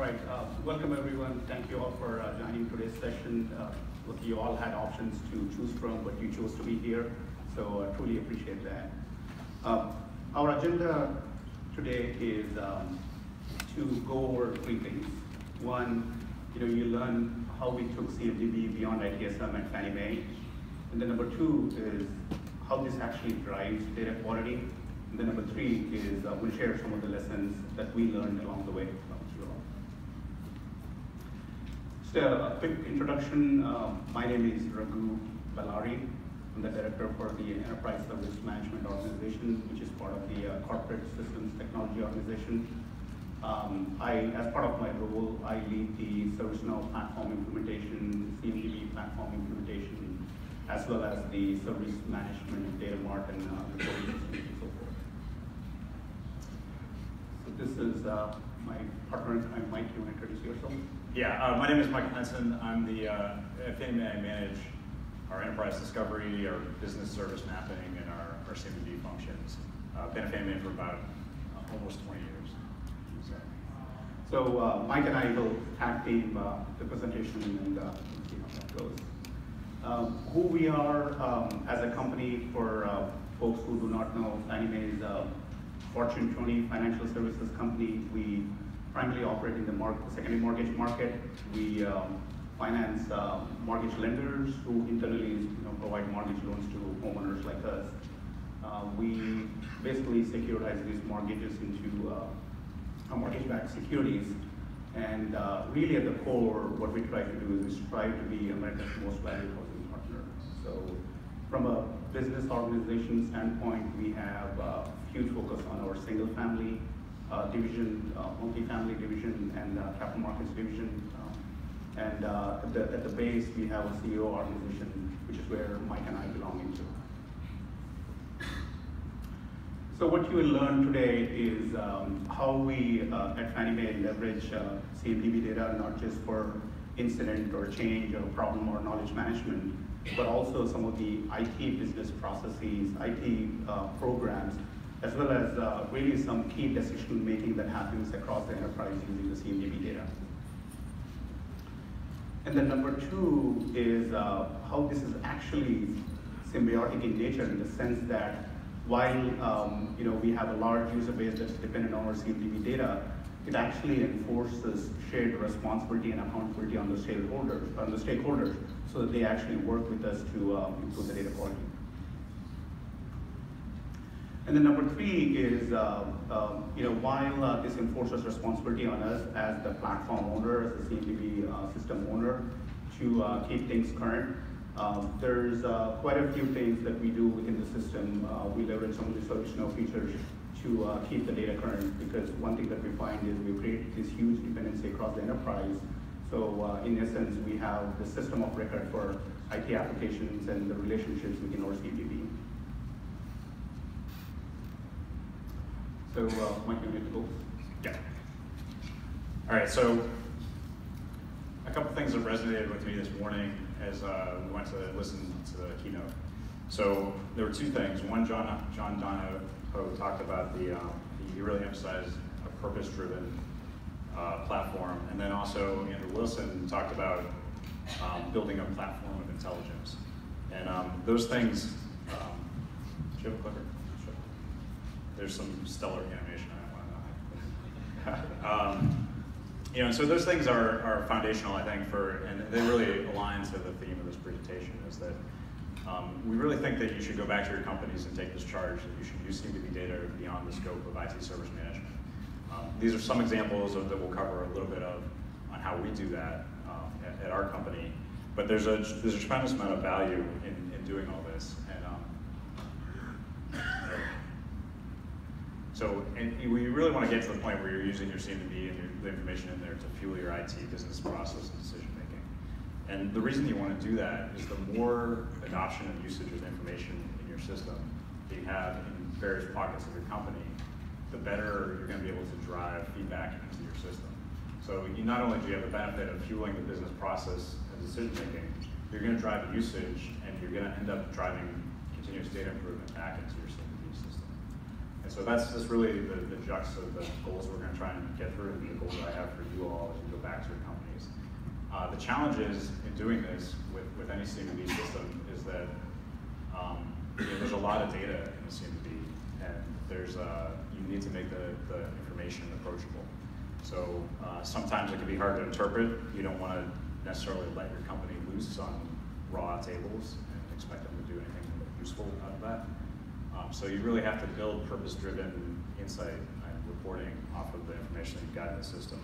right, welcome everyone. Thank you all for joining today's session. Look, you all had options to choose from, but you chose to be here, so I truly appreciate that. Our agenda today is to go over three things. One, you learn how we took CMDB beyond ITSM and Fannie Mae. And then number two is how this actually drives data quality. And then number three is we'll share some of the lessons that we learned along the way from you all. Just a quick introduction. My name is Raghu Ballari. I'm the director for the Enterprise Service Management Organization, which is part of the Corporate Systems Technology Organization. As part of my role, I lead the ServiceNow platform implementation, CMDB platform implementation, as well as the service management, data mart, and reporting systems and so forth. So this is my partner in crime, Mike. You want to introduce yourself? Yeah, my name is Michael Henson. I'm the Fannie Mae. I manage our enterprise discovery, our business service mapping, and our CMDB functions. Been a Fannie Mae for about almost 20 years. So Mike and I will tag team the presentation and see how that goes. Who we are as a company, for folks who do not know, Fannie Mae is a Fortune 20 financial services company. We primarily operate in the secondary mortgage market. We finance mortgage lenders who internally provide mortgage loans to homeowners like us. We basically securitize these mortgages into mortgage-backed securities, and really at the core, what we try to do is we strive to be America's most valued housing partner. So from a business organization standpoint, we have a huge focus on our single-family division, multifamily division, and capital markets division. And at the base, we have a CEO organization, which is where Mike and I belong into. So what you will learn today is how we at Fannie Mae leverage CMDB data, not just for incident or change or problem or knowledge management, but also some of the IT business processes, IT programs, as well as really some key decision making that happens across the enterprise using the CMDB data. And then number two is how this is actually symbiotic in nature, in the sense that while we have a large user base that's dependent on our CMDB data, it actually enforces shared responsibility and accountability on the stakeholders, so that they actually work with us to improve the data quality. And then number three is, while this enforces responsibility on us as the platform owner, as the CMDB system owner, to keep things current, there's quite a few things that we do within the system. We leverage some of the ServiceNow features to keep the data current, because one thing that we find is we create this huge dependency across the enterprise. So in essence, we have the system of record for IT applications and the relationships within our CMDB. So Mike, you need to go? Yeah. All right, so a couple things that resonated with me this morning as we went to listen to the keynote. So there were two things. One, John Donahoe talked about he really emphasized a purpose-driven platform, and then also Andrew Wilson talked about building a platform of intelligence. And those things, do you have a clicker? Sure. There's some stellar animation I want to know. So those things are foundational, I think, and they really align to the theme of this presentation, is that we really think that you should go back to your companies and take this charge, that you should use CMDB data beyond the scope of IT service management. These are some examples that we'll cover a little bit of on how we do that at our company, but there's a tremendous amount of value in doing all this. And we really want to get to the point where you're using your CMDB and the information in there to fuel your IT business process and decision making. And the reason you want to do that is the more adoption and usage of information in your system that you have in various pockets of your company, the better you're going to be able to drive feedback into your system. So not only do you have the benefit of fueling the business process and decision making, you're going to drive usage, and you're going to end up driving continuous data improvement back into your CMDB system. And so that's really the jux of the goals we're going to try and get through, and the goals that I have for you all as back to your companies. The challenges in doing this with any CMDB system is that there's a lot of data in the CMDB, and you need to make the information approachable. So sometimes it can be hard to interpret. You don't want to necessarily let your company loose on raw tables and expect them to do anything useful out of that. So you really have to build purpose-driven insight and reporting off of the information that you've got in the system.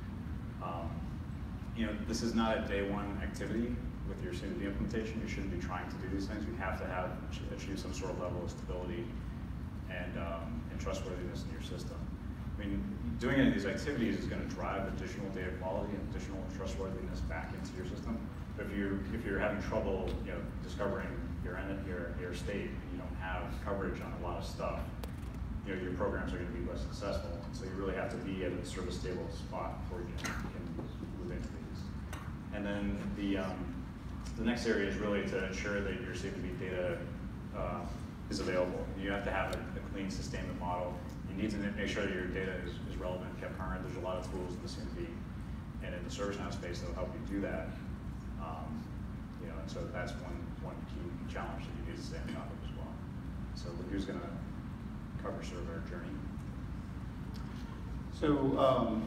This is not a day one activity with your CMDB implementation. You shouldn't be trying to do these things. You have to achieve some sort of level of stability and trustworthiness in your system. I mean, doing any of these activities is going to drive additional data quality and additional trustworthiness back into your system. But if you're having trouble, discovering your state, and you don't have coverage on a lot of stuff, your programs are going to be less successful. So you really have to be at a sort of stable spot before you can move into these. And then the next area is really to ensure that your CMDB data is available. You have to have a clean sustainment model. You need to make sure that your data is relevant, kept current. There's a lot of tools in the CMDB and in the ServiceNow space that will help you do that. And so that's one key challenge that you need to stay on top of as well. So who's going to cover sort of our journey? So,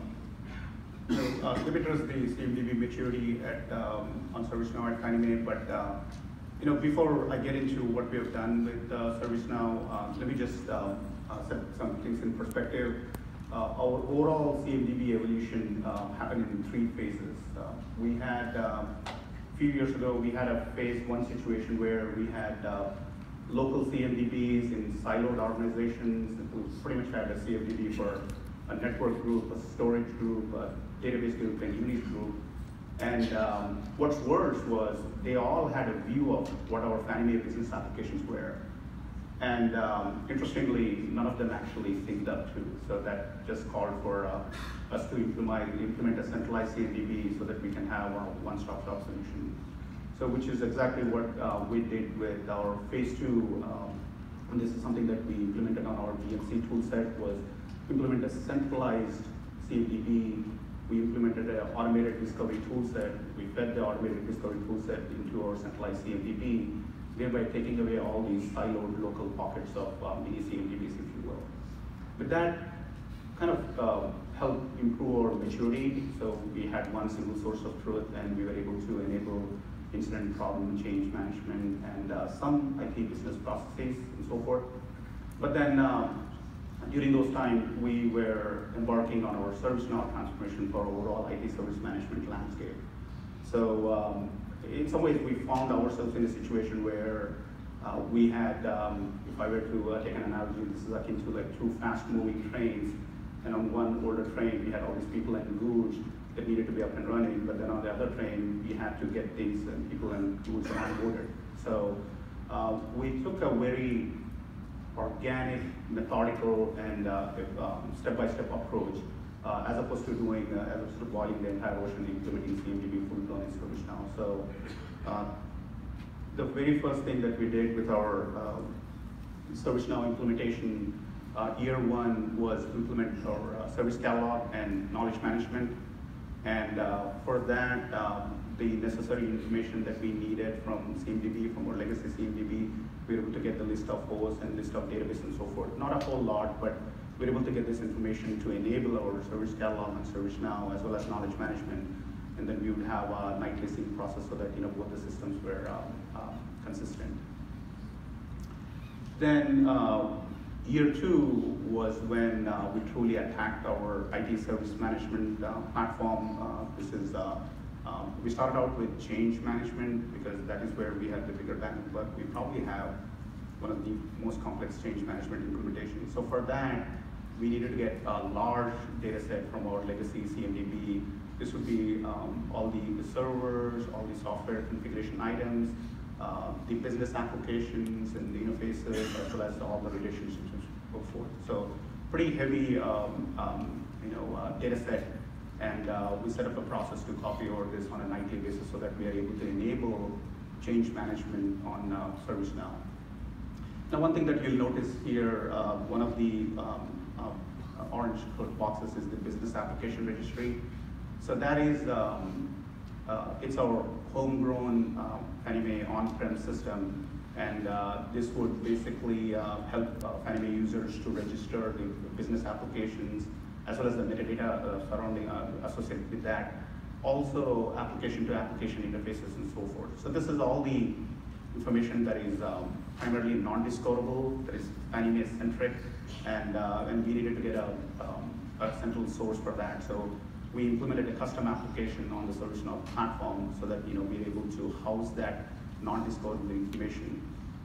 let me address the CMDB maturity on ServiceNow at Fannie Mae, but before I get into what we have done with ServiceNow, let me just set some things in perspective. Our overall CMDB evolution happened in 3 phases. We had, a few years ago, we had a phase 1 situation where we had local CMDBs in siloed organizations. We pretty much had a CMDB for a network group, a storage group, a database group, and Unix group. And what's worse was they all had a view of what our Fannie Mae business applications were. And interestingly, none of them actually synced up to. So that just called for us to implement a centralized CMDB so that we can have a one-stop shop solution. So which is exactly what we did with our phase 2. And this is something that we implemented on our BMC toolset, was implement a centralized CMDB. We implemented an automated discovery toolset. We fed the automated discovery toolset into our centralized CMDB, thereby taking away all these siloed local pockets of mini CMDBs, if you will. But that kind of helped improve our maturity. So we had one single source of truth, and we were able to enable incident problem change management and some IT business processes and so forth. But then during those times, we were embarking on our ServiceNow transformation for overall IT service management landscape. So in some ways, we found ourselves in a situation where we had, if I were to take an analogy, this is akin to like 2 fast-moving trains. And on one older train, we had all these people and goods that needed to be up and running. But then on the other train, we had to get things and people and goods onboarded. So we took a very organic, methodical, and step-by-step approach, as opposed to doing, as opposed to boiling the entire ocean, implementing CMDB full-blown in ServiceNow. So the very first thing that we did with our ServiceNow implementation, year 1 was implement our service catalog and knowledge management. And for that, the necessary information that we needed from CMDB, from our legacy CMDB, we were able to get the list of hosts and list of database and so forth. Not a whole lot, but we were able to get this information to enable our service catalog and ServiceNow, as well as knowledge management. And then we would have a nightly sync process so that both the systems were consistent. Then year 2 was when we truly attacked our IT service management platform. We started out with change management because that is where we had the bigger bang, but we probably have one of the most complex change management implementations. So for that, we needed to get a large data set from our legacy CMDB. This would be all the servers, all the software configuration items, the business applications and the interfaces, as well as all the relationships and so forth. So pretty heavy data set. And we set up a process to copy over this on a nightly basis so that we are able to enable change management on ServiceNow. Now, one thing that you'll notice here, one of the orange boxes is the business application registry. So that is, it's our homegrown Fannie Mae on-prem system, and this would basically help Fannie Mae users to register the business applications as well as the metadata surrounding associated with that. Also, application-to-application interfaces and so forth. So this is all the information that is primarily non-discoverable, that is Fannie Mae-centric, and we needed to get a central source for that. So we implemented a custom application on the ServiceNow platform so that we're able to house that non-discoverable information.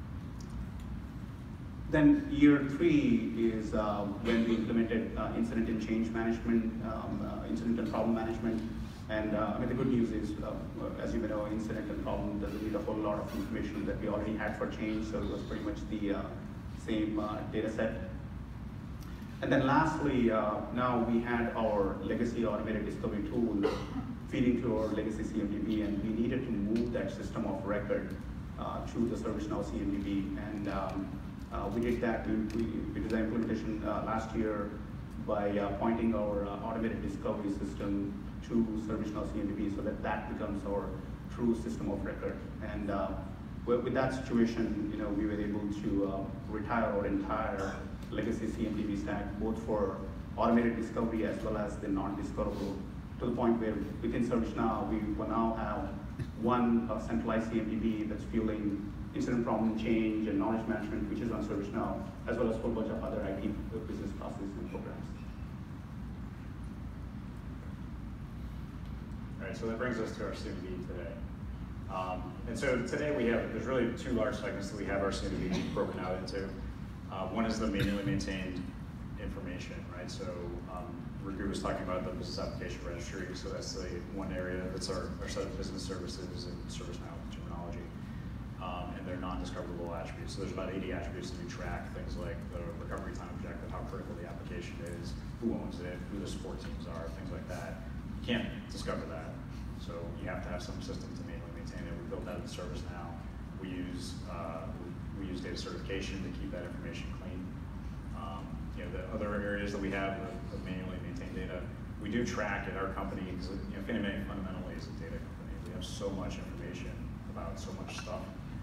Then year 3 is when we implemented incident and change management, incident and problem management. And I mean, the good news is, as you may know, incident and problem doesn't need a whole lot of information that we already had for change, so it was pretty much the same data set. And then lastly, now we had our legacy automated discovery tool feeding to our legacy CMDB, and we needed to move that system of record to the ServiceNow CMDB. And we did that. We did the implementation last year by pointing our automated discovery system to ServiceNow CMDB so that that becomes our true system of record. And with that situation, we were able to retire our entire legacy CMDB stack, both for automated discovery as well as the non-discoverable, to the point where within ServiceNow, we will now have one centralized CMDB that's fueling incident problem change and knowledge management, which is on ServiceNow, as well as a whole bunch of other IT business processes and programs. All right, so that brings us to our CMDB today. And so today there's really 2 large segments that we have our CMDB broken out into. One is the manually maintained information, right? So Raghu was talking about the business application registry, so that's the one area that's our set of business services and ServiceNow terminology. And they're non-discoverable attributes. So there's about 80 attributes that we track, things like the recovery time objective, how critical the application is, who owns it, who the support teams are, things like that. You can't discover that, so you have to have some system to manually maintain it. We built that in ServiceNow. We use data certification to keep that information clean. The other areas that we have of manually maintained data, we do track at our company, because Fannie Mae fundamentally is a data company. We have so much information about so much stuff.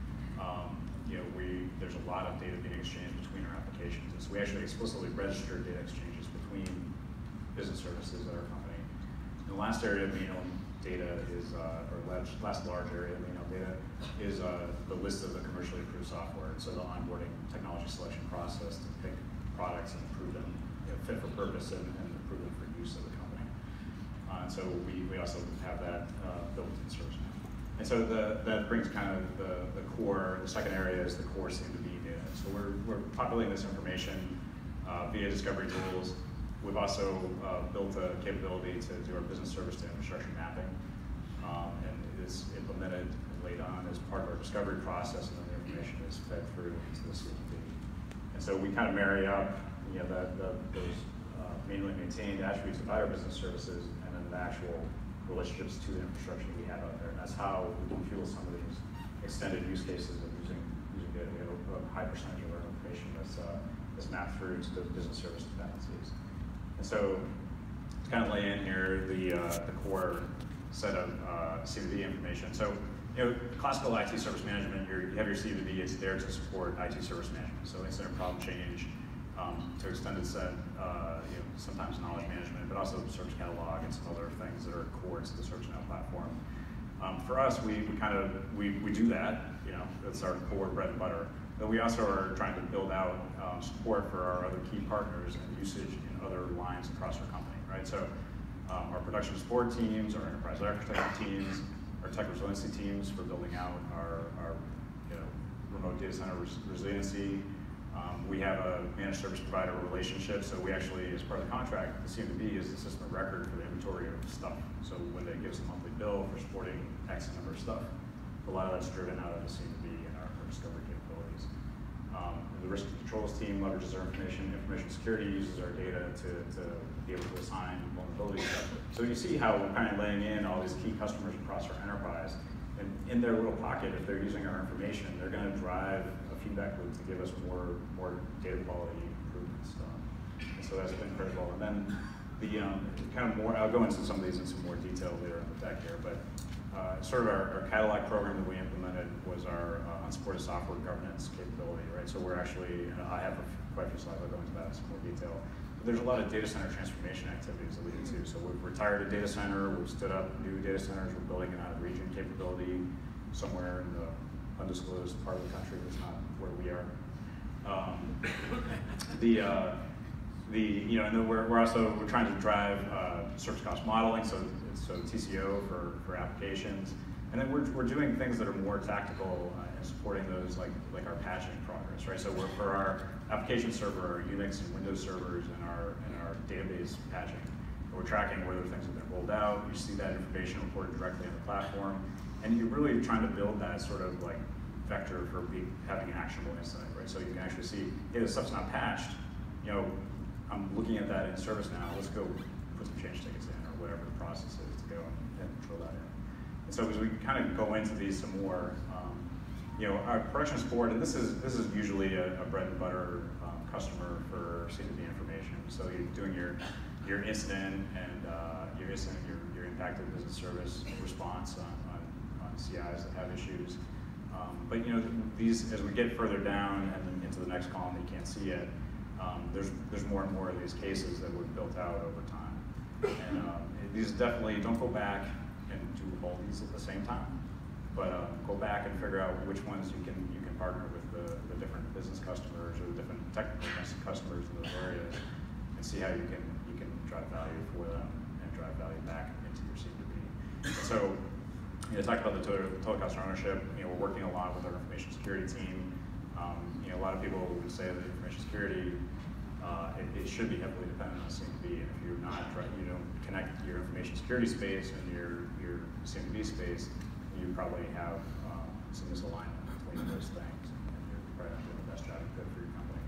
There's a lot of data being exchanged between our applications, and so we actually explicitly register data exchanges between business services at our company. And the last area of manual data is, last large area of manual data is the list of the commercially approved software. So the onboarding technology selection process to pick products and approve them, fit for purpose and approve them for use of the company. And so we also have that built in ServiceNow. And so that brings kind of the core, the second area is the core CMDB data. So we're populating this information via discovery tools. We've also built a capability to do our business service to infrastructure mapping, and it is implemented and laid on as part of our discovery process, and then the information is fed through into the CMDB. And so we kind of marry up those manually maintained attributes of our business services and then the actual relationships to the infrastructure we have out there. And that's how we can fuel some of these extended use cases of using data. We have a high percentage of our information that's mapped through to the business service dependencies. And so to kind of lay in here the core set of CMDB information. So classical IT service management, you have your CMDB, it's there to support IT service management. So incident problem change, to extended set, sometimes knowledge management, but also service catalog and some other things that are core to the ServiceNow platform. For us, we do that, that's our core bread and butter. But we also are trying to build out support for our other key partners and usage in other lines across our company, right? So our production support teams, our enterprise architecture teams, our tech resiliency teams for building out our remote data center resiliency. We have a managed service provider relationship, so we actually, as part of the contract, the CMDB is the system of record for the inventory of stuff. So when they give us a monthly bill for supporting X number of stuff, a lot of that's driven out of the CMDB and our discovery capabilities. The risk controls team leverages our information security uses our data to be able to assign vulnerabilities. So you see how we're kind of laying in all these key customers across our enterprise, and in their little pocket, if they're using our information, they're going to drive a feedback loop to give us more data quality improvements. And so that's been critical. And then the kind of more, I'll go into some of these in some more detail. detail later in the deck here, but sort of our catalog program that we implemented was our unsupported software governance capability, right? So we're actually, I have quite a few slides, I'll go into that in some more detail. But there's a lot of data center transformation activities that we do too. So we've retired a data center, we've stood up new data centers, we're building an out-of-region capability somewhere in the undisclosed part of the country that's not where we are. And then we're trying to drive service cost modeling, so TCO for applications, and then we're doing things that are more tactical and supporting those like our patching progress, right? So for our application server, our Unix and Windows servers, and our database patching, we're tracking whether things have been rolled out. You see that information reported directly on the platform, and you're really trying to build that sort of like vector for having actionable insight, right? So you can actually see, hey, this stuff's not patched. You know, I'm looking at that in ServiceNow. Let's go put some change tickets in, or whatever the process is to go and control that in. And so as we kind of go into these some more, our production support, and this is usually a bread and butter customer for C2B information. So you're doing your incident and your impacted business service response on CIs that have issues. But these, as we get further down and then into the next column that you can't see yet, there's more and more of these cases that we've built out over time. And these definitely, don't go back and do all these at the same time, but go back and figure out which ones you can partner with the different business customers or the different technical customers in those areas, and see how you can drive value for them and drive value back into your C2B. So, talk about the total cost of ownership. We're working a lot with our information security team. A lot of people would say that information security, it should be heavily dependent on C2B, and if you're not, you don't connect your information security space and your C2B space, you probably have some misalignment between those things, and you're probably not doing the best job you could for your company.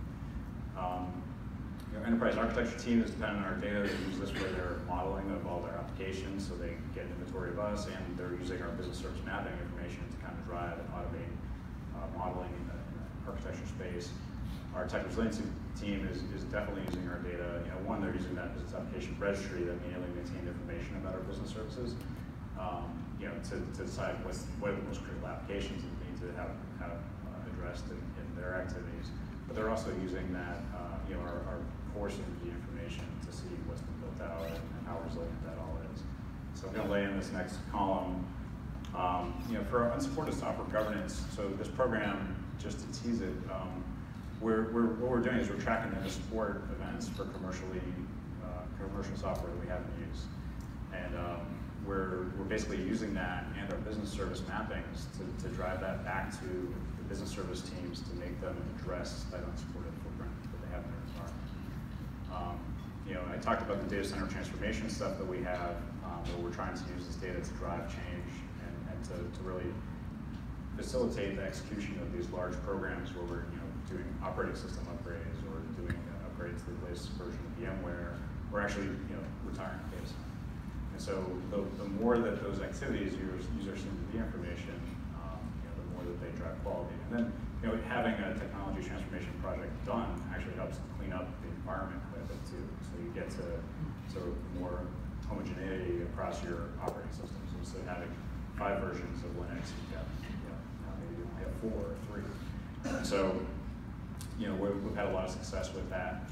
Our enterprise architecture team is dependent on our data. They use this for their modeling of all their applications, so they get inventory of us, and they're using our business service mapping information to kind of drive and automate modeling in the architecture space. Our tech resiliency team is definitely using our data. One, they're using that business application registry that manually maintained information about our business services, to decide what are the most critical applications that need to have addressed in their activities. But they're also using that, our core C2B information to see what's been built out and how resilient that all is. So I'm going to lay in this next column. For our unsupported software governance, so this program, just to tease it, what we're doing is we're tracking the support events for commercial software that we have in use, and we're basically using that and our business service mappings to drive that back to the business service teams to make them address that unsupported footprint that they have in their environment. I talked about the data center transformation stuff that we have, where we're trying to use this data to drive change and to really facilitate the execution of these large programs where we're doing operating system upgrades or doing upgrades to the latest version of VMware. We're actually retiring data center. And so the more that those activities use our C2B information, the more that they drive quality. And then having a technology transformation project done actually helps clean up the environment quite a bit too. So you get to sort of more homogeneity across your operating systems. Instead of having 5 versions of Linux, you got maybe you only have 4 or 3. And so we've had a lot of success with that.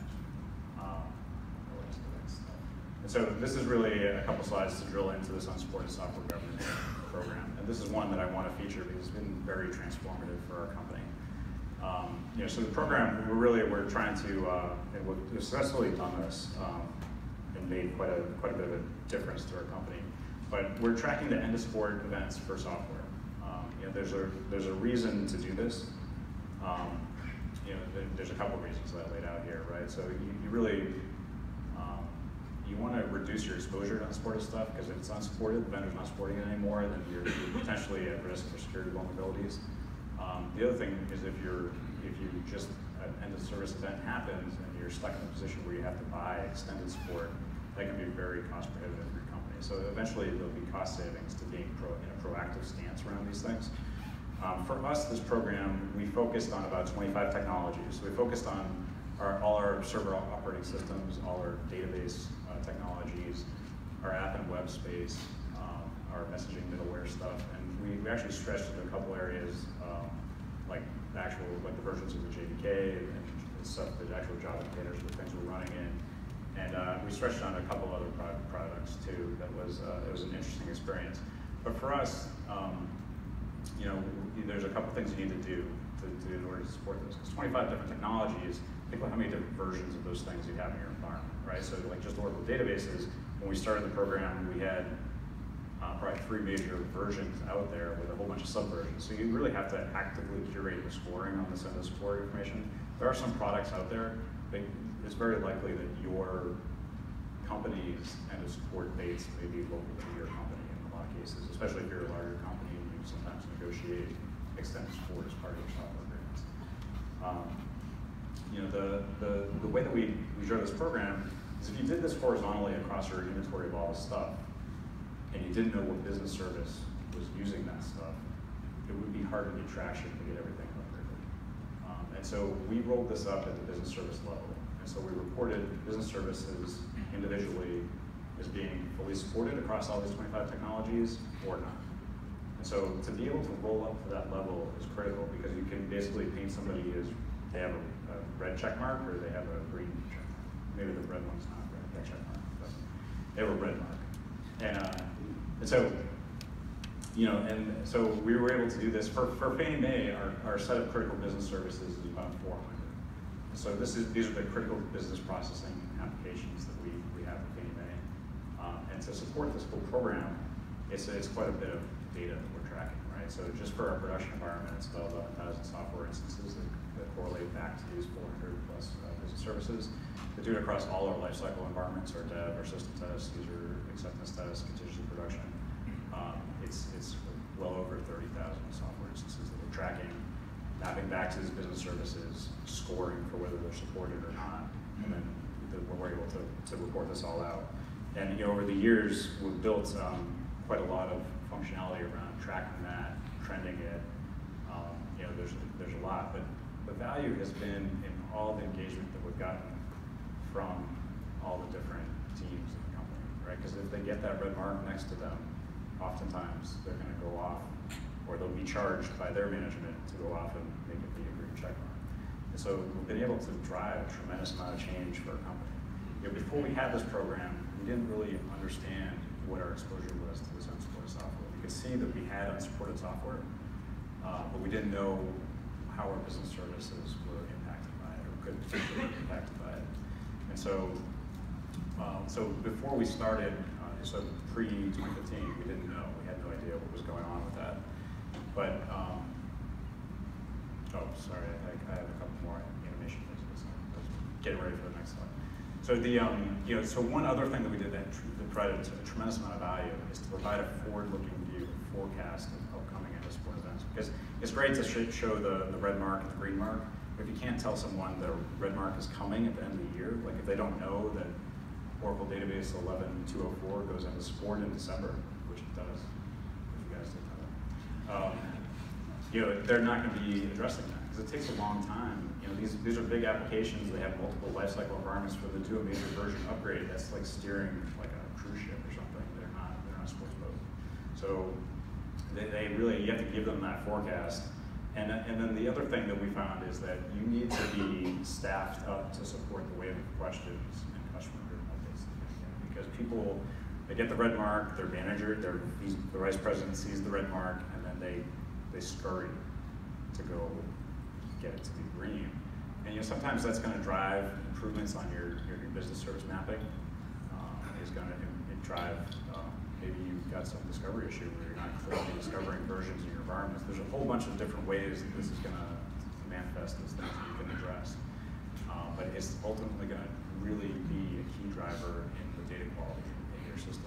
And so this is really a couple slides to drill into this unsupported software governance program. And this is one that I want to feature because it's been very transformative for our company. So the program, we're trying to, and we've successfully done this and made quite a bit of a difference to our company. But we're tracking the end of support events for software. There's a reason to do this. There's a couple of reasons that I laid out here, right? So you really, you want to reduce your exposure to unsupported stuff, because if it's unsupported, the vendor's not supporting it anymore, then you're potentially at risk for security vulnerabilities. The other thing is if you just, an end of service event happens and you're stuck in a position where you have to buy extended support, that can be very cost prohibitive for your company. So eventually there'll be cost savings to being in a proactive stance around these things. For us, this program, we focused on about 25 technologies. So we focused on all our server operating systems, all our database technologies, our app and web space, our messaging middleware stuff, and we actually stretched into a couple areas, like the versions of the JDK and stuff, the actual Java containers, the things we're running in. And we stretched on a couple other products too. It was an interesting experience. But for us, there's a couple things you need to do in order to support this. Because 25 different technologies, think about how many different versions of those things you have in your environment, right? So like just Oracle databases, when we started the program, we had probably 3 major versions out there with a whole bunch of subversions. So you really have to actively curate the scoring on this end of support information. There are some products out there, but it's very likely that your company's end of support dates may be local to your company in a lot of cases, especially if you're a larger company and you sometimes negotiate extended support as part of your software agreements. The way that we drove this program is if you did this horizontally across your inventory of all this stuff, and you didn't know what business service was using that stuff, it would be hard to get traction to get everything up quickly. And so we rolled this up at the business service level. And so we reported business services individually as being fully supported across all these 25 technologies or not. And so to be able to roll up to that level is critical, because you can basically paint somebody as they have a red check mark or they have a green check mark. Maybe the red one's not red, that check mark, but they have a red mark. And so we were able to do this for Fannie Mae. Our set of critical business services is about 400. So these are the critical business processing applications that we have at Fannie Mae. And to support this whole program, it's quite a bit of data that we're tracking, right? So just for our production environment, it's about 11,000 software instances that correlate back to these 400 plus business services. We do it across all our lifecycle environments, our dev, our system tests, user acceptance tests, contingency production. It's well over 30,000 software instances that we're tracking, mapping back to these business services, scoring for whether they're supported or not, and then we're able to report this all out. And over the years, we've built quite a lot of functionality around tracking that, trending it. There's a lot, but the value has been in all the engagement that we've gotten from all the different teams in the company, right? Because if they get that red mark next to them, oftentimes they're going to go off, or they'll be charged by their management to go off and make it be a green check mark. And so we've been able to drive a tremendous amount of change for our company. Before we had this program, we didn't really understand what our exposure was to this unsupported software. We could see that we had unsupported software, but we didn't know how our business services were impacted by it or could potentially be impacted by it. And so, before we started, so pre-2015, we didn't know. We had no idea what was going on with that. But, sorry, I have a couple more animation things. Get ready for the next slide. So so one other thing that we did that provided a tremendous amount of value is to provide a forward-looking view, forecast of upcoming end of support events. Because it's great to show the red mark and the green mark, but if you can't tell someone the red mark is coming at the end of the year, like if they don't know that Oracle Database 11.204 goes into support in December, which it does, if you guys didn't know that. They're not going to be addressing that because it takes a long time. These are big applications. They have multiple lifecycle environments for them to do a major version upgrade. That's like steering like a cruise ship or something. They're not a sports boat. So they really, you have to give them that forecast. And then the other thing that we found is that you need to be staffed up to support the wave of questions and customer updates. Because people, they get the red mark, their manager, the vice president sees the red mark, and then they scurry to go get it to be green. And sometimes that's going to drive improvements on your business service mapping. It's going to drive, maybe you've got some discovery issue where you're not clearly discovering versions of your environments. There's a whole bunch of different ways that this is going to manifest as things that you can address. But it's ultimately going to really be a key driver in the data quality in your system.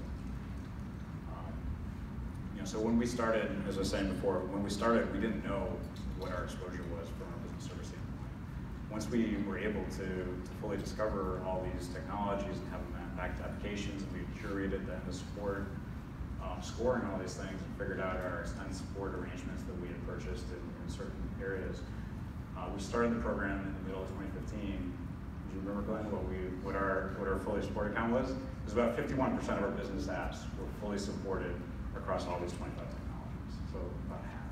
So when we started, as I was saying before, when we started, we didn't know what our exposure was from our business service standpoint. Once we were able to fully discover all these technologies and have them mapped back to applications, and we curated the end of support, scoring all these things, and figured out our extended support arrangements that we had purchased in certain areas. We started the program in the middle of 2015. Do you remember, Glenn, what our fully supported account was? It was about 51% of our business apps were fully supported across all these 25 technologies, so about half.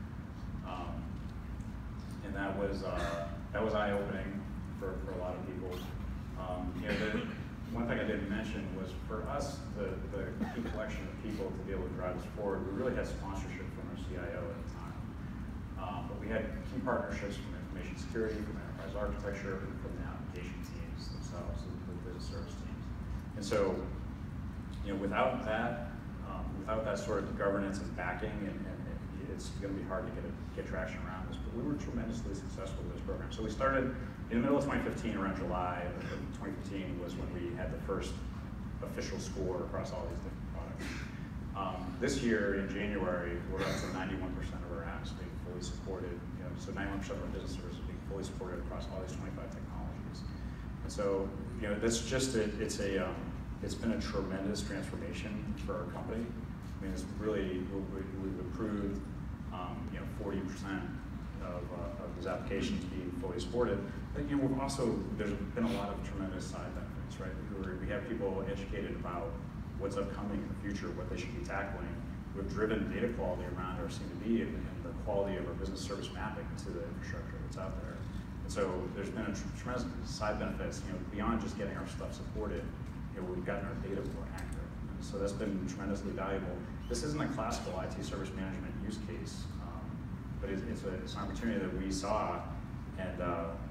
And that was eye-opening for a lot of people. The one thing I didn't mention was for us, the key collection of people to be able to drive this forward, we really had sponsorship from our CIO at the time. But we had key partnerships from information security, from enterprise architecture, and from the application teams themselves, the business service teams. And so, without that sort of governance and backing, and it's going to be hard to get traction around this. But we were tremendously successful with this program. So we started in the middle of 2015, around July of 2015 was when we had the first official score across all these different products. This year, in January, we're up to 91% of our apps being fully supported. So 91% of our business services being fully supported across all these 25 technologies. And so, that's just it's been a tremendous transformation for our company. I mean, it's really we've improved 40% of these applications being fully supported. But we've also, there's been a lot of tremendous side benefits, right? We have people educated about what's upcoming in the future, what they should be tackling. We've driven data quality around our C2B and the quality of our business service mapping to the infrastructure that's out there. And so there's been a tremendous side benefits, beyond just getting our stuff supported. We've gotten our data more accurate. And so that's been tremendously valuable. This isn't a classical IT service management use case, but it's an opportunity that we saw, and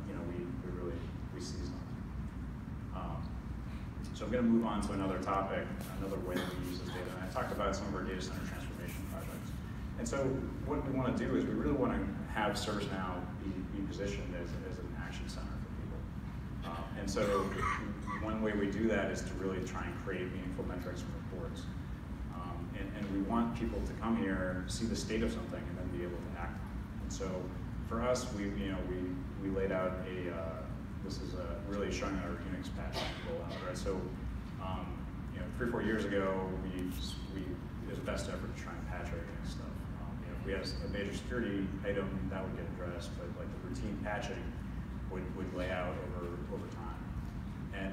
we seized on. So I'm going to move on to another topic, another way that we use this data. And I talked about some of our data center transformation projects. And so what we want to do is we really want to have ServiceNow be positioned as an action center for people. And so one way we do that is to really try and create meaningful metrics and reports. And we want people to come here, see the state of something, and then be able to act on it. And so for us, we laid out this is really showing our Unix patch rollout, right? So 3 or 4 years ago, it was best effort to try and patch our Unix stuff. If we had a major security item, that would get addressed, but like the routine patching would lay out over time. And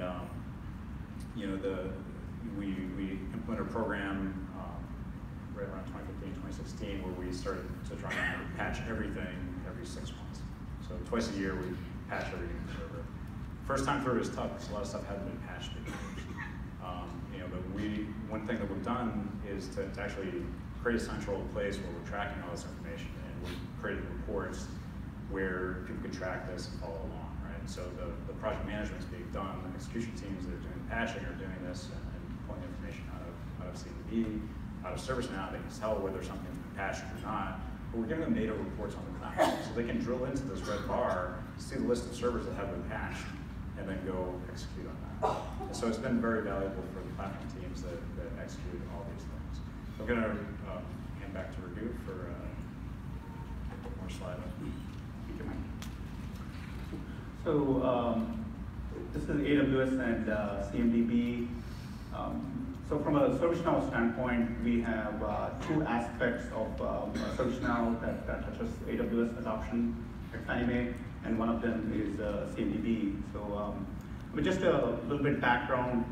we implemented a program right around 2015, 2016, where we started to try and patch everything every 6 months. So twice a year, we patch everything in the server. First time through is tough because a lot of stuff hadn't been patched in years. But one thing that we've done is to actually create a central place where we're tracking all this information, and we've created reports where people can track this and follow along, right? So the project management is being done, the execution teams that are doing patching are doing this and pulling information out of C2B, out of ServiceNow. They can tell whether something's been patched or not. But we're giving them data reports on the platform, so they can drill into this red bar, see the list of servers that have been patched, and then go execute on that. And so it's been very valuable for the platform teams that execute all these things. I'm going to hand back to Raghu for one more slide. Thank you, Mike. So this is AWS and CMDB. So from a ServiceNow standpoint, we have 2 aspects of ServiceNow that touches AWS adoption at Fannie Mae, and one of them is CMDB. So but just a little bit background,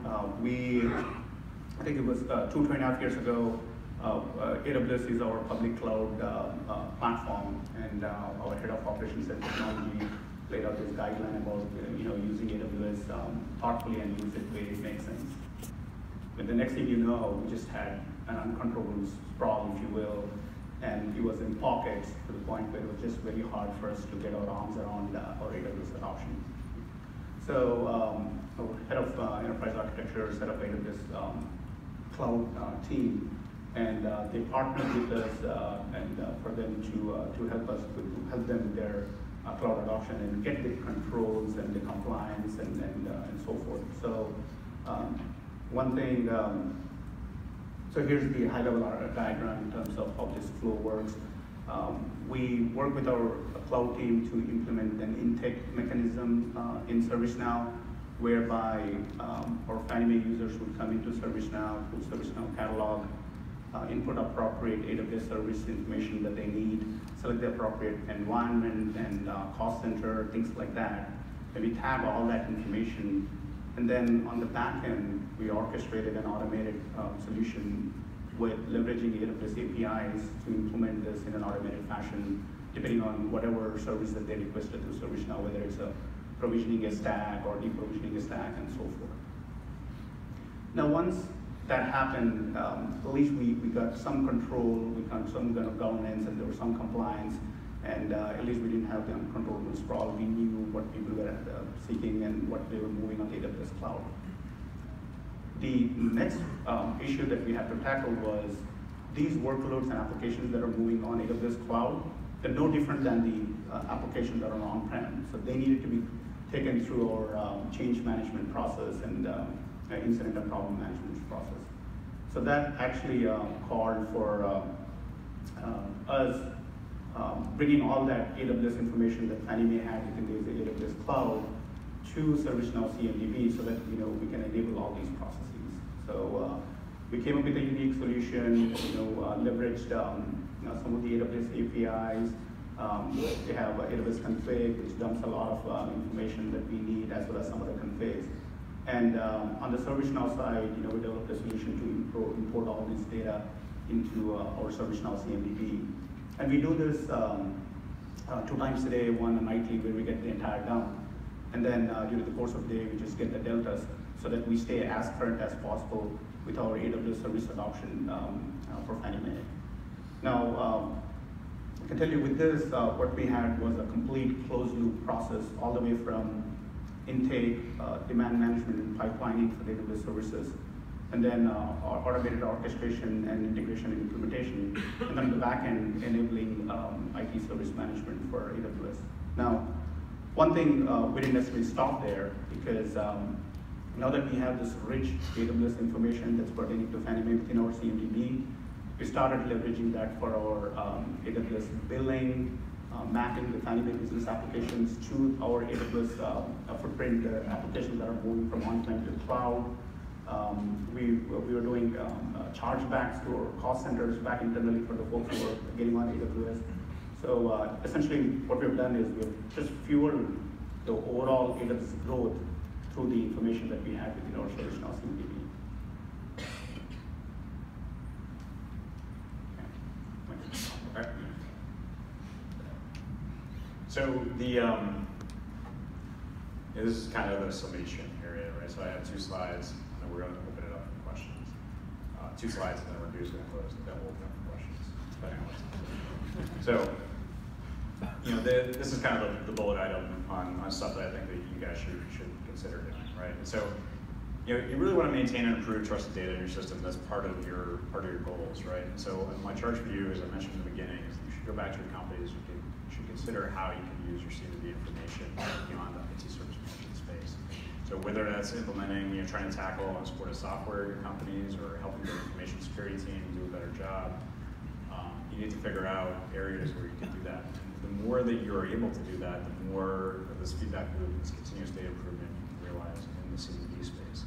I think it was 2.5 years ago, AWS is our public cloud platform, and our head of operations and technology laid out this guideline about using AWS thoughtfully and use it where it makes sense. But the next thing you know, we just had an uncontrollable sprawl, if you will, and it was in pockets to the point where it was just very hard for us to get our arms around our AWS adoption. So our head of enterprise architecture set up AWS cloud team, and they partnered with us and for them to help them with their cloud adoption and get the controls and the compliance and so forth. So one thing, so here's the high-level diagram in terms of how this flow works. We work with our cloud team to implement an intake mechanism in ServiceNow, whereby our Fannie Mae users would come into ServiceNow through ServiceNow catalog, input appropriate AWS service information that they need, select the appropriate environment and cost center, things like that. And we tag all that information. And then on the back end, we orchestrated an automated solution with leveraging AWS APIs to implement this in an automated fashion, depending on whatever service that they requested through ServiceNow, whether it's a provisioning a stack or deprovisioning a stack and so forth. Now, once that happened, at least we got some control, we got some kind of governance, and there was some compliance, and at least we didn't have the uncontrollable sprawl. We knew what people were seeking and what they were moving on AWS cloud. The next issue that we had to tackle was these workloads and applications that are moving on AWS cloud, they're no different than the applications that are on-prem. So they needed to be taken through our change management process and incident and problem management process. So that actually called for us bringing all that AWS information that Fannie Mae had within the AWS cloud to ServiceNow CMDB so that we can enable all these processes. So we came up with a unique solution, leveraged some of the AWS APIs. They have AWS config, which dumps a lot of information that we need, as well as some other configs. And on the ServiceNow side, we developed a solution to import all this data into our ServiceNow CMDB. And we do this 2 times a day, one nightly, where we get the entire dump. And then during the course of the day, we just get the deltas so that we stay as current as possible with our AWS service adoption for Fannie Mae. Now, I can tell you with this, what we had was a complete closed loop process all the way from intake, demand management and pipelining for AWS services, and then automated orchestration and integration and implementation, and then the back end enabling IT service management for AWS. Now, one thing we didn't necessarily stop there, because now that we have this rich AWS information that's pertaining to Fannie Mae within our CMDB, we started leveraging that for our AWS billing, mapping the Fannie Mae business applications to our AWS footprint applications that are moving from on-prem to the cloud. We were doing chargebacks to our cost centers back internally for the folks who were getting on AWS. So essentially what we've done is we've just fueled the overall AWS growth through the information that we had within our ServiceNow CMDB. Okay. So this is kind of the summation area, right? So I have 2 slides, and then we're going to open it up for questions. 2 slides, and then Radu's going to close, then we'll open up for questions, depending on what's so, this is kind of the bullet item on stuff that I think that you guys should consider doing, right? And so, you really want to maintain and improve trusted data in your system. That's part of your goals, right? And so, my charge for you, as I mentioned in the beginning, is that you should go back to your companies. You should consider how you can use your CMDB information beyond the IT service management space. So whether that's implementing, trying to tackle unsupported software in your companies, or helping your information security team do a better job, you need to figure out areas where you can do that. And the more that you're able to do that, the more of this feedback loop, this continuous data improvement you can realize in the CMDB space.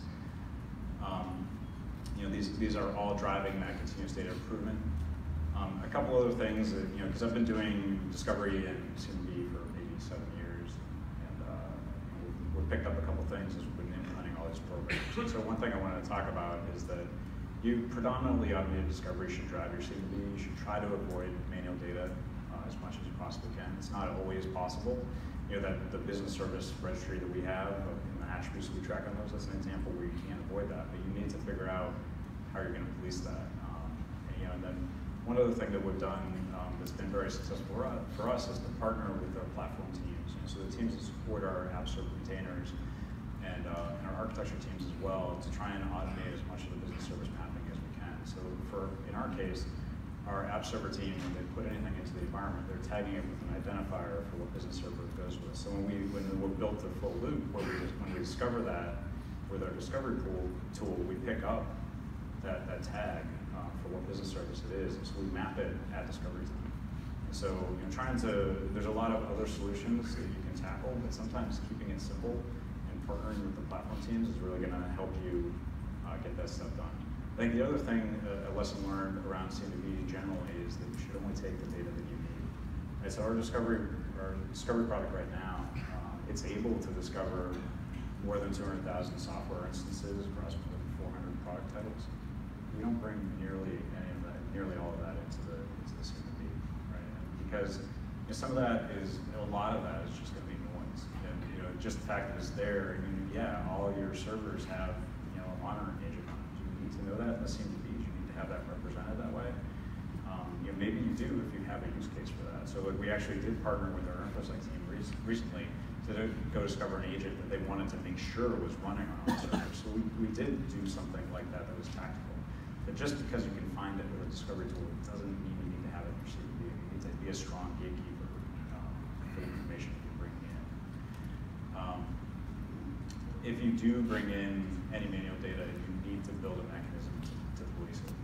These are all driving that continuous data improvement. A couple other things that, because I've been doing discovery and CMDB for maybe 7 years, and we've picked up a couple things as we've been implementing all these programs. So one thing I wanted to talk about is that you predominantly automated discovery should drive your CMDB. You should try to avoid manual data as much as you possibly can. It's not always possible. That the business service registry that we have and the attributes that we track on those, that's an example where you can't avoid that, but you need to figure out how you're going to police that. And then one other thing that we've done that's been very successful for us is to partner with our platform teams. So the teams that support our app server containers and our architecture teams as well, to try and automate as much of the business service mapping as we can. So in our case, our app server team, when they put anything into the environment, they're tagging it with an identifier for what business server it goes with. So when we're built a full loop, when we discover that with our discovery tool, we pick up that tag for what business service it is, and so we map it at discovery time. And so there's a lot of other solutions that you can tackle, but sometimes keeping it simple and partnering with the platform teams is really going to help you get that stuff done. I think the other thing, a lesson learned around CMDB generally, is that you should only take the data that you need. Right, so our discovery product right now, it's able to discover more than 200,000 software instances across more than 400 product titles. We don't bring nearly any of because some of that is, a lot of that is just going to be noise. And just the fact that it's there, I mean, yeah, all your servers have a monitoring agent on it. Do you need to know that in the CMDB? Do you need to have that represented that way? Maybe you do if you have a use case for that. So we actually did partner with our InfoSec team recently to go discover an agent that they wanted to make sure was running on our server. So we did do something like that that was tactical. But just because you can find it with a discovery tool doesn't mean you need to have it for CMDB. You need to be a strong gatekeeper for the information you bring in. If you do bring in any manual data, you need to build a mechanism to police it.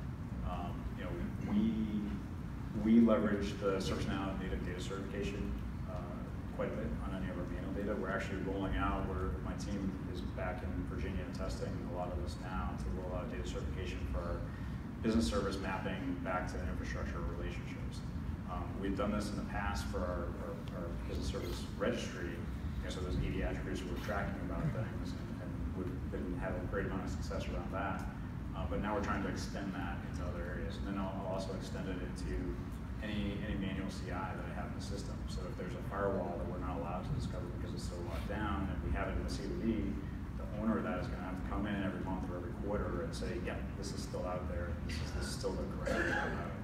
We leverage the ServiceNow native data certification quite a bit on any of our manual data. We're actually rolling out, my team is back in Virginia testing a lot of this now to roll out data certification for our business service mapping back to infrastructure relationships. We've done this in the past for our business service registry, so those 80 attributes we're tracking about things, and we've been having a great amount of success around that. But now we're trying to extend that into other areas. And then I'll also extend it into any manual CI that I have in the system. So if there's a firewall that we're not allowed to discover because it's so locked down, and we have it in the CDD, the owner of that is going to have to come in every month or every quarter and say, yep, this is still out there. This is still the correct way about it.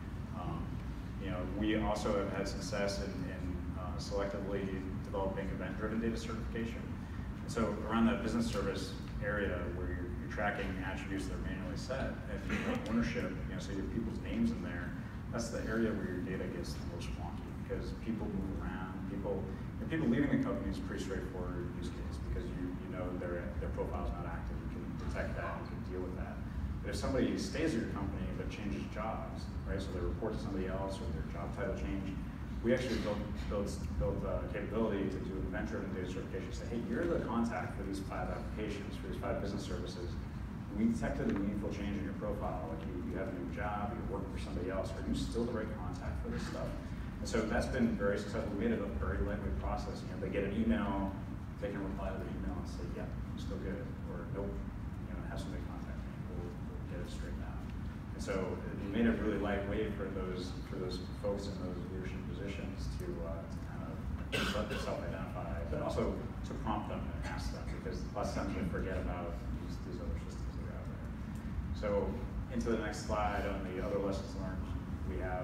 We also have had success in selectively developing event-driven data certification. And so around that business service area where you're tracking attributes that are manually set, if you have ownership, so you have people's names in there, that's the area where your data gets the most wonky because people move around. People leaving the company is a pretty straightforward use case because you know their profile's not active. You can detect that, you can deal with that. But if somebody stays at your company but changes jobs, right? So they report to somebody else or their job title changed, we actually built a capability to do event-driven data certification. Say, hey, you're the contact for these 5 applications, for these 5 business services. We detected a meaningful change in your profile, like you have a new job, you're working for somebody else. Are you still the right contact for this stuff? And so that's been very successful. We made it a very lightweight process. They get an email, they can reply to the email and say, yeah, I'm still good, or nope, have somebody contact me. We'll get it straightened out. And so we made it really lightweight for those folks in those leadership positions to kind of self-identify, but also to prompt them and ask them, because lots of times they forget about these other systems that are out there. So into the next slide on the other lessons learned we have.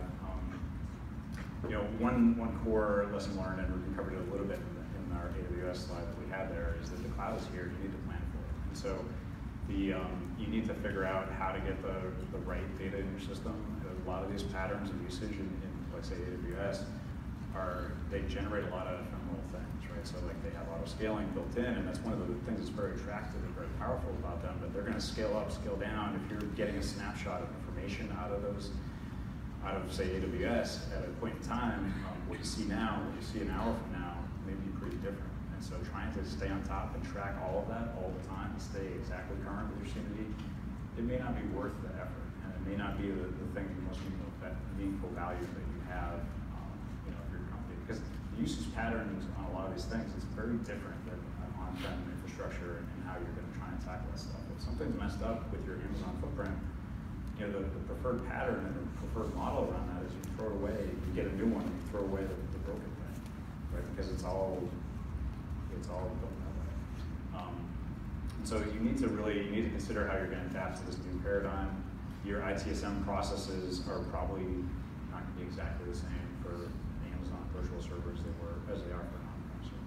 One core lesson learned, and we covered it a little bit in our AWS slide that we had there, is that the cloud is here. You need to plan for it. And so you need to figure out how to get the right data in your system. A lot of these patterns of usage in let's say AWS they generate a lot of ephemeral things, right? So like they have auto scaling built in, and that's one of the things that's very attractive and very powerful about them. But they're going to scale up, scale down. If you're getting a snapshot of information out of say AWS at a point in time, what you see now, what you see an hour from now, may be pretty different. And so trying to stay on top and track all of that all the time, and stay exactly current with your CMDB, it may not be worth the effort, and it may not be the thing, the most meaningful value that you have, for your company. Because the usage patterns on a lot of these things is very different than on-prem infrastructure and how you're going to try and tackle that stuff. If something's messed up with your Amazon footprint, the preferred pattern and the preferred model around that is you throw it away, you get a new one, you throw away the broken thing, right? Because it's all built that way. And so you need to consider how you're going to adapt to this new paradigm. Your ITSM processes are probably not going to be exactly the same for Amazon virtual servers as they are for an on-prem server.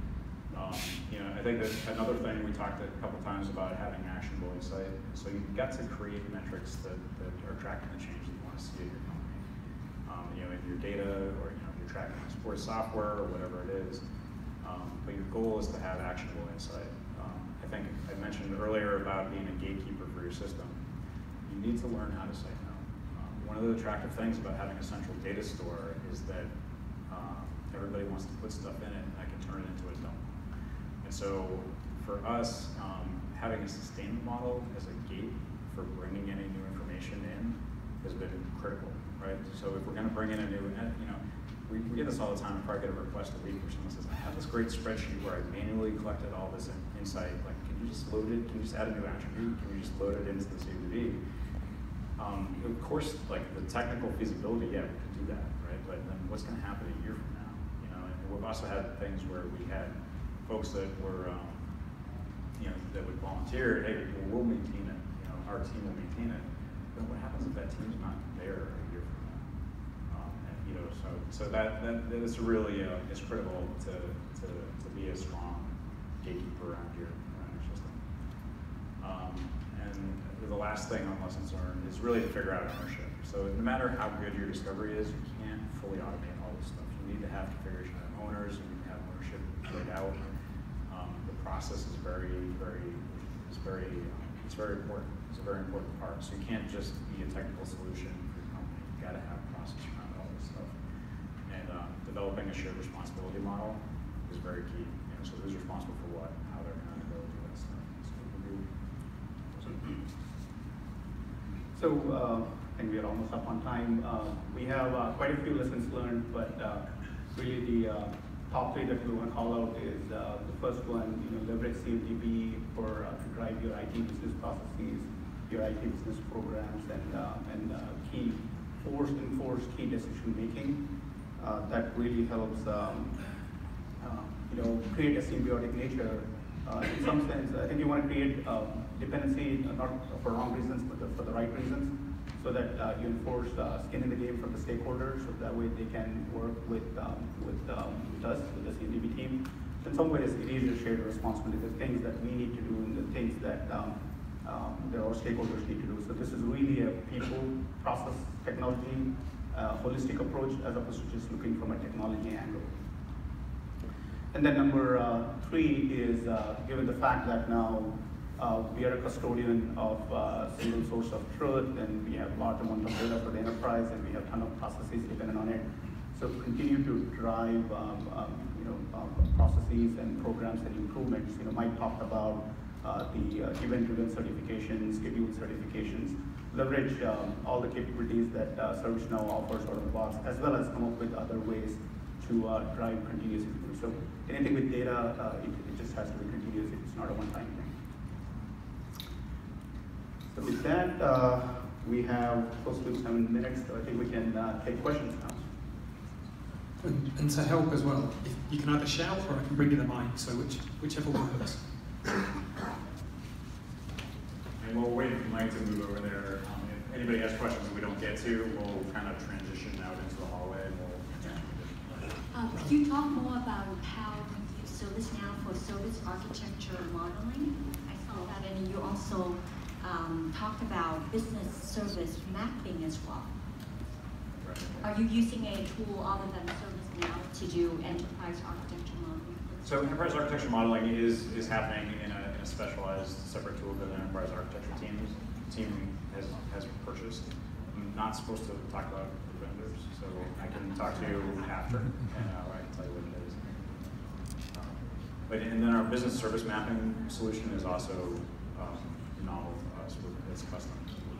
I think that another thing we talked a couple times about having actionable insight. So you've got to create metrics that are tracking the change that you want to see in your company. In your data, or if you're tracking support software or whatever it is. But your goal is to have actionable insight. I think I mentioned earlier about being a gatekeeper for your system. You need to learn how to say no. One of the attractive things about having a central data store is that everybody wants to put stuff in it, and I can turn it into a dump. And so for us, having a sustainment model as a gate for bringing any new information in has been critical, right? So if we're going to bring in a new, we get this all the time. I probably get a request a week where someone says, I have this great spreadsheet where I manually collected all this insight. Like, can you just load it? Can you just add a new attribute? Can you just load it into the CMDB? Of course, like the technical feasibility, yeah, we can do that, right? But then what's going to happen a year from now? You know, and we've also had things where we had folks that were, you know, that would volunteer. Hey, we'll maintain it. You know, our team will maintain it. But what happens if that team's not there a year from now? And you know, so that is really is critical to be a strong gatekeeper around your system. And the last thing on lessons learned is really to figure out ownership. So no matter how good your discovery is, you can't fully automate all this stuff. You need to have configuration owners, you need to have ownership laid out. The process is very important. It's a very important part. So you can't just be a technical solution for your company. You got to have process around all this stuff. And developing a shared responsibility model is very key. You know, so who's responsible for what, how they're going to go do that stuff. So I think we are almost up on time. We have quite a few lessons learned, but really the top three that we want to call out is the first one, you know, leverage CMDB for to drive your IT business processes, your IT business programs, and key enforced key decision making. That really helps, you know, create a symbiotic nature. In some sense, I think you want to create dependency, not for wrong reasons, but for the right reasons, so that you enforce skin in the game from the stakeholders, so that way they can work with us, with the CMDB team. In some ways, it is a shared responsibility, the things that we need to do and the things that our stakeholders need to do. So this is really a people, process, technology, holistic approach, as opposed to just looking from a technology angle. And then number three is, given the fact that now we are a custodian of single source of truth, and we have large amount of data for the enterprise, and we have a ton of processes dependent on it. So continue to drive you know, processes and programs and improvements. You know, Mike talked about the event-driven certifications, scheduled certifications, leverage all the capabilities that ServiceNow offers out of the box, as well as come up with other ways to drive continuous improvement. So anything with data, it just has to be continuous. It's not a one-time thing. So with that, we have close to 7 minutes, so I think we can take questions now. And to help as well, if you can either shout or I can bring you the mic, so whichever works. And we'll wait for Mike to move over there. If anybody has questions that we don't get to, we'll kind of transition out into the hallway. And could you talk more about how you use ServiceNow for service architecture modeling? I saw that, and you also talked about business service mapping as well. Right. Are you using a tool other than ServiceNow to do enterprise architecture modeling? So enterprise architecture modeling is happening in a specialized separate tool that the enterprise architecture team has purchased. I'm not supposed to talk about the vendors, so I can talk to you after, and I can tell you what it is. And then our business service mapping solution is also novel to us. It's custom.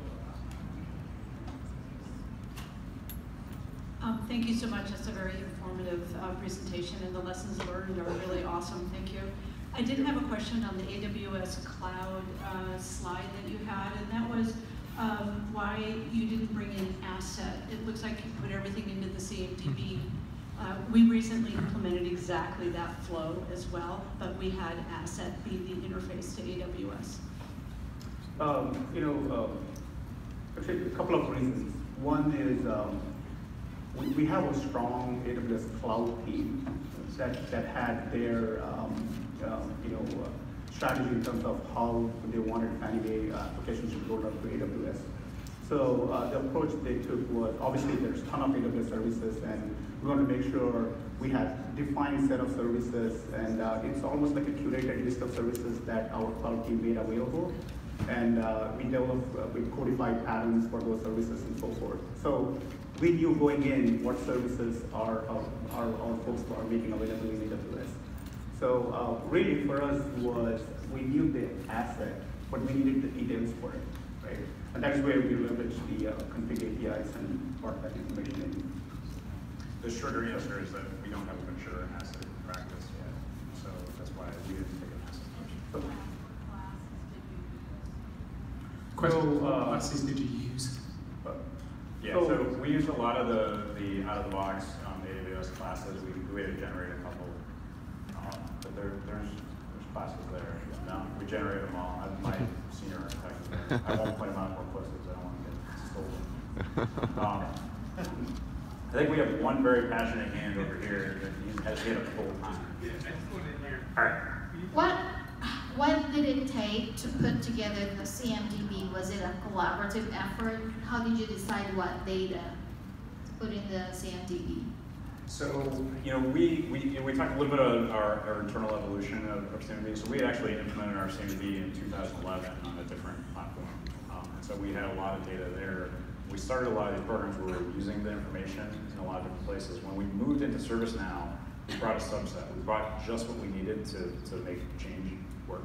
Thank you so much. That's a very informative presentation, and the lessons learned are really awesome. Thank you. I did have a question on the AWS cloud slide that you had, and that was why you didn't bring in Asset. It looks like you put everything into the CMDB. We recently implemented exactly that flow as well, but we had Asset be the interface to AWS. You know, actually a couple of reasons. One is we have a strong AWS cloud team that had their you know, strategy in terms of how they wanted Fannie Mae applications to be rolled up to AWS. So the approach they took was, obviously there's a ton of AWS services, and we want to make sure we have defined set of services, and it's almost like a curated list of services that our cloud team made available. And we developed, we codified patterns for those services and so forth. So we knew going in what services our folks are making available in AWS. So really for us was, we knew the asset, but we needed the details for it, right? And that's where we leveraged the config APIs and brought that information in. The shorter answer is that we don't have a mature asset practice yet, so that's why we didn't take an asset function. Question, what classes did you use? Yeah, so we used a lot of the out-of-the-box AWS classes. We had generated a couple, but there's classes there. No, we generated them all. I'm my senior architect. I won't point them out more closely because I don't want to get stolen. I think we have one very passionate hand over here that he has hit a full time. Yeah, I just wanted to hear. All right. What did it take to put together the CMDB? Was it a collaborative effort? How did you decide what data to put in the CMDB? So, you know, we talked a little bit about our internal evolution of CMDB. So we had actually implemented our CMDB in 2011 on a different platform. And so we had a lot of data there. We started a lot of these programs where we were using the information in a lot of different places. When we moved into ServiceNow, we brought a subset. We brought just what we needed to make change work.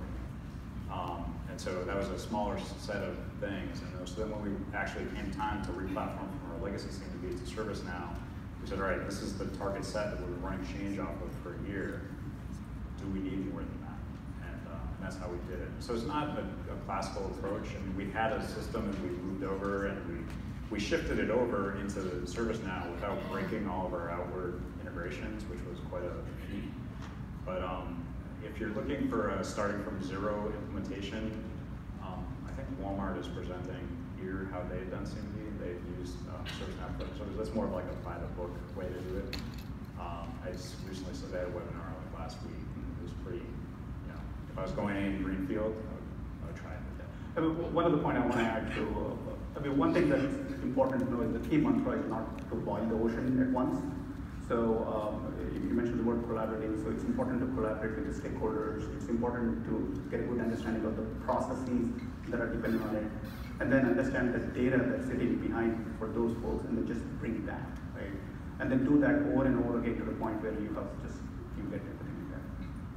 And so that was a smaller set of things. And so then when we actually came time to re-platform from our legacy CMDB to ServiceNow, we said, all right, this is the target set that we're running change off of for a year. Do we need more than that? And that's how we did it. So it's not a classical approach. I mean, we had a system and we moved over and we shifted it over into ServiceNow without breaking all of our outward integrations, which was quite a feat. But if you're looking for a starting from zero implementation, I think Walmart is presenting here how they've done CMDB. They've used ServiceNow for service. That's more of like a by the book way to do it. I just recently said they had a webinar like last week, and it was pretty, you know, if I was going in greenfield, I would try it. I mean, one other point I want to add to, I mean, one thing that is important to know is the key mantra is not to boil the ocean at once. So you mentioned the word collaborating, so it's important to collaborate with the stakeholders. It's important to get a good understanding of the processes that are dependent on it, and then understand the data that's sitting behind for those folks, and then just bring it back, right? And then do that over and over again to the point where you get everything there.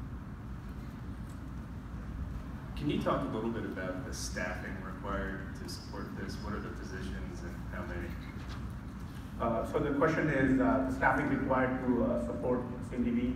Can you talk a little bit about the staffing required to support this? What are the positions and how many? So the question is the staffing required to support CMDB?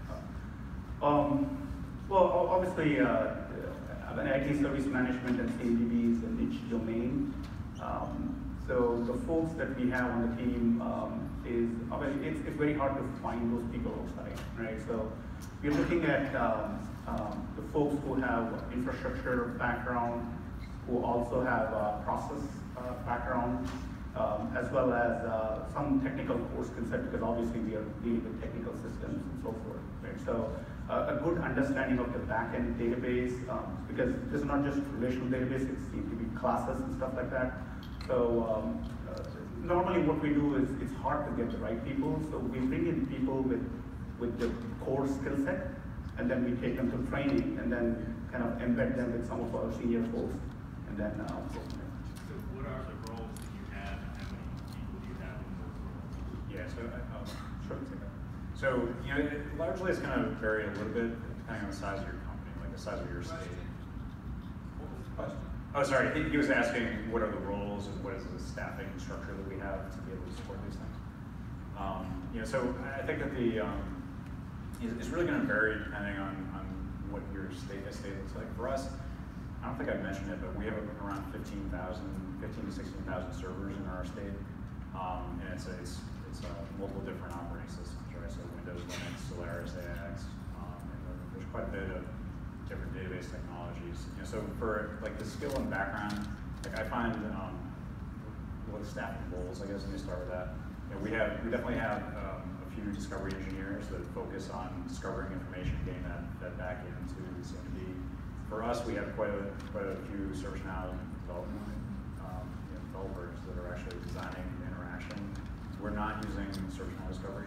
Well, obviously, IT service management and CMDB is a niche domain. So the folks that we have on the team it's very hard to find those people outside, right? So we're looking at the folks who have infrastructure background, who also have process background, as well as some technical core skill set, because obviously we are dealing with technical systems and so forth, right? So a good understanding of the backend database, because this is not just relational database, it's CMDB classes and stuff like that. So normally what we do is it's hard to get the right people, so we bring in people with the core skill set, and then we take them to training, and then kind of embed them with some of our senior folks, and then go from there. So what are the roles that you have, and how many people do you have in those roles? Yeah, so sure, take that. So, you know, largely it's going to vary a little bit depending on the size of your company, like the size of your state. What was the question? Oh, sorry, he was asking what are the roles and what is the staffing structure that we have to be able to support these things. You know, so I think that it's really going to vary depending on what your state looks like. For us, I don't think I mentioned it, but we have around 15 to 16,000 servers in our state, and it's multiple different operating systems, right? So Windows, Linux, Solaris, AIX, and there's quite a bit of different database technologies. You know, so for like the skill and background, like I find with staffing roles, I guess let me start with that. You know, we definitely have a few discovery engineers that focus on discovering information, getting that back into the CMDB. For us, we have quite a few ServiceNow development developers that are actually designing the interaction. We're not using ServiceNow Discovery.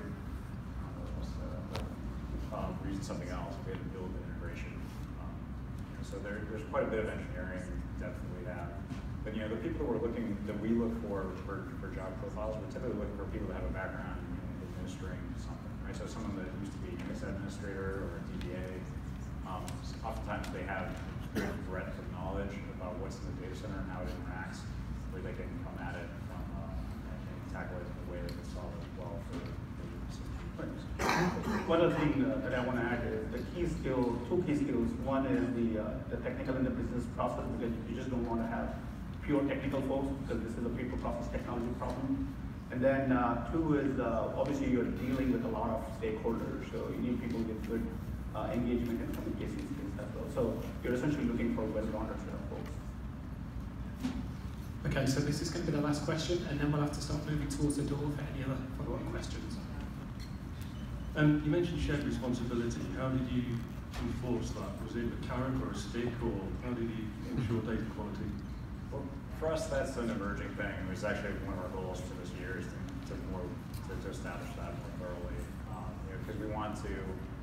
We're using something else. We had to build the integration. So there's quite a bit of engineering depth that we have. But you know, the people that we look for job profiles, we're typically looking for people that have a background in administering something, right? So someone that used to be a Unix administrator or a DBA. Oftentimes they have a breadth of knowledge about what's in the data center and how it interacts, where they can come at it from and tackle it in a way that can solve it well for the One other thing that I want to add is two key skills. One is the technical and the business process, because you just don't want to have pure technical folks, because this is a people process technology problem. And then 2 is obviously you're dealing with a lot of stakeholders, so you need people with good engagement and communication skills as well. So you're essentially looking for well-rounded set of folks. Okay, so this is going to be the last question, and then we'll have to start moving towards the door for any other follow-up questions. You mentioned shared responsibility. How did you enforce that? Was it a carrot or a stick, or how did you ensure data quality? Well, for us, that's an emerging thing. It was actually one of our goals for this year is to establish that more thoroughly, because we want to,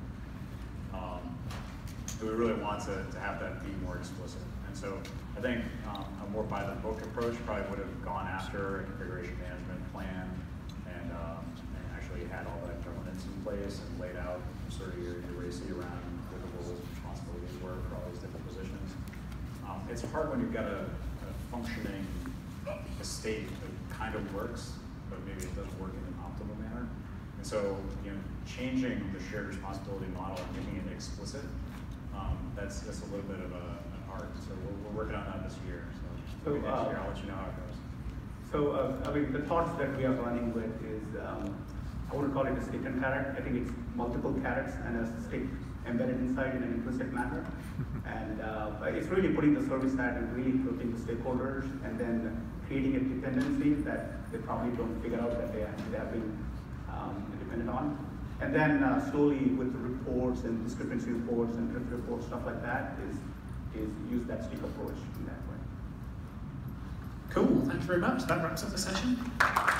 we really want to have that be more explicit. And so I think a more by the book approach probably would have gone after a configuration management plan and actually had all that governance in place and laid out sort of your RACI around what the roles and responsibilities were for all these different positions. It's hard when you've got a functioning estate that kind of works, but maybe it doesn't work in an optimal manner. And so, changing the shared responsibility model and making it explicit, that's a little bit of an art. So we're working on that this year. So maybe next year I'll let you know how it goes. So, I mean, the thoughts that we are running with is, I wouldn't call it a stick and carrot. I think it's multiple carrots and a stick embedded inside in an implicit manner. And it's really putting the service hat and really putting the stakeholders and then creating a dependency that they probably don't figure out that they have been dependent on. And then slowly with the reports and discrepancy reports and drift reports, stuff like that, is use that stick approach in that way. Cool, thank you very much. That wraps up the session.